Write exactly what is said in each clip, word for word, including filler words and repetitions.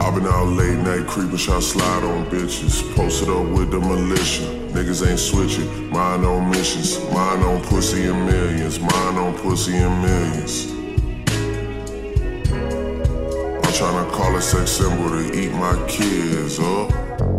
I've been out late night creeping, shot slide on bitches. Posted up with the militia. Niggas ain't switching. Mine on missions. Mine on pussy and millions. Mine on pussy and millions. I'm tryna call a sex symbol to eat my kids up.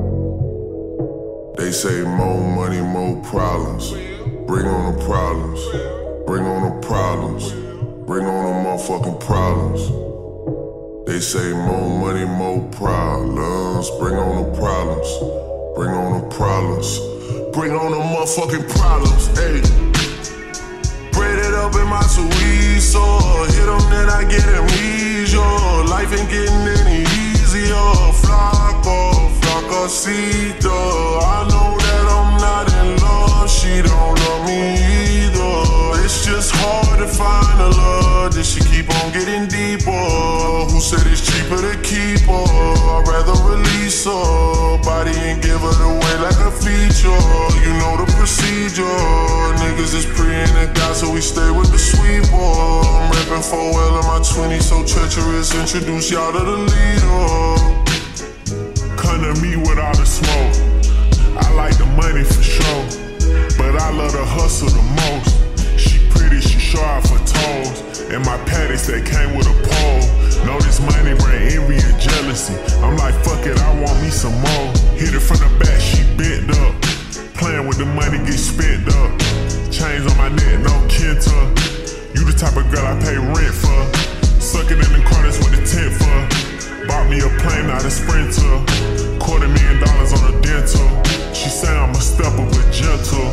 They say more money, more problems. Bring on the problems. Bring on the problems. Bring on the motherfucking problems. They say more money, more problems. Bring on the problems. Bring on the problems. Bring on the motherfucking problems. Ayy. Braid it up in my Suizo. Hit them, then I get amnesia. Life ain't getting any easier. Flaco, Flacosito. I know that I'm not in love. She don't love me either. It's just hard to find a love that she keep on getting deeper. Who said it's cheaper to keep her? I'd rather release her body and give her away like a feature. You know the procedure. Niggas is preying to God, so we stay with the sweeper. I'm rapping for well in my twenties, so treacherous. Introduce y'all to the leader. Come to me with all the smoke. I like the money for sure, but I love the hustle the most. She pretty, she sure out for toes. And my patties that came with a pole. Know this money bring envy and jealousy. I'm like, fuck it, I want me some more. Hit it from the back, she bent up. Playing with the money, get spent up. Chains on my neck, no Kenta. You the type of girl I pay rent for. Sucking in the corners with the tent for. Bought me a plane, not a Sprinter. Quarter million dollars on a dental. She say I'm a stepper but gentle.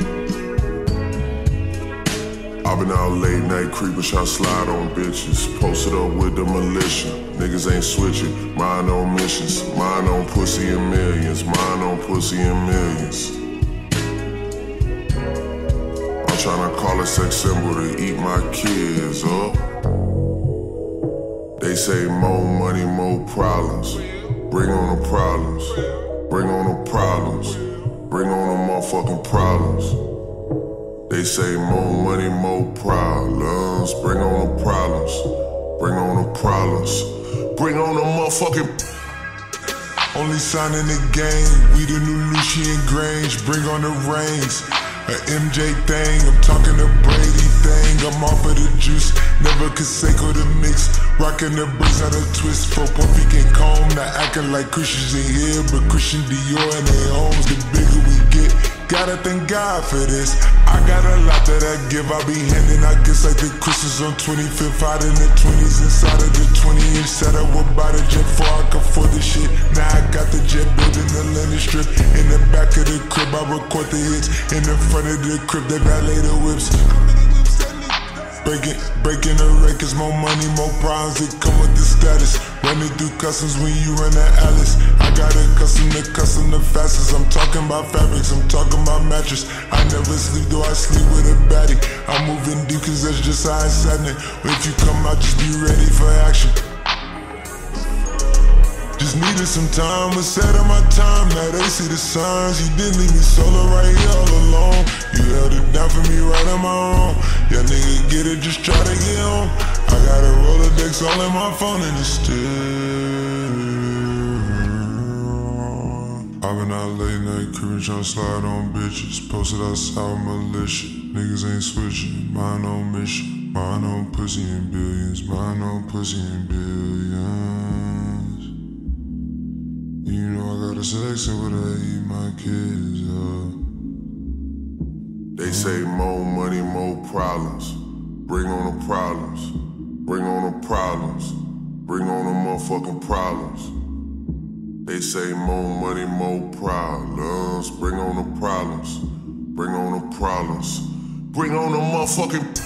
I've been out late night creeping, shot slide on bitches. Posted up with the militia. Niggas ain't switching. Mine on missions. Mine on pussy and millions. Mine on pussy and millions. I'm tryna call a sex symbol to eat my kids up. They say more money, more problems. Bring on the problems. Bring on the problems. Bring on the motherfucking problems. They say more money, more problems. Bring on the problems. Bring on the problems. Bring on the motherfucking. Only sign in the game. We the new Lucian Grange. Bring on the reins. A M J thing. I'm talking the Brady thing. I'm off of the juice. Never Conseco the mix. Rockin' the bricks out of twist. For Puffy can comb. Not acting like Christians in here, but Christian Dior and their homes. The bigger we get. Gotta thank God for this. I got a lot that I give, I be handing out gifts like the Christmas on twenty-fifth. Out in the twenties, inside of the twenty inch setup. What about a jet before I can afford this shit? Now I got the jet building the landing strip. In the back of the crib, I record the hits. In the front of the crib, they valet the whips. Breaking, breaking the records, more money, more problems that come with the status. Running through customs when you run the Alice. I got a custom to custom the fastest. I'm talking about fabrics, I'm talking about mattress. I never sleep, though I sleep with a baddie. I'm moving deep cause that's just how it's happening. If you come out, just be ready for action. Just needed some time, was set on my time. Now they see the signs. You didn't leave me solo right here all alone. You held it down for me right on my own. Yeah, nigga, get it, just try to get on. I got a Rolodex all in my phone and it's still. I've been out late night creeping, tryna slide on bitches. Posted outside with militia. Niggas ain't switching. Mine on mission. Mine on pussy and billions. Mine on pussy and billions. You know I got a section where I eat my kids up. They say more money, more problems. Bring on the problems. Bring on the problems. Bring on the motherfucking problems. They say more money, more problems. Bring on the problems. Bring on the problems. Bring on the motherfucking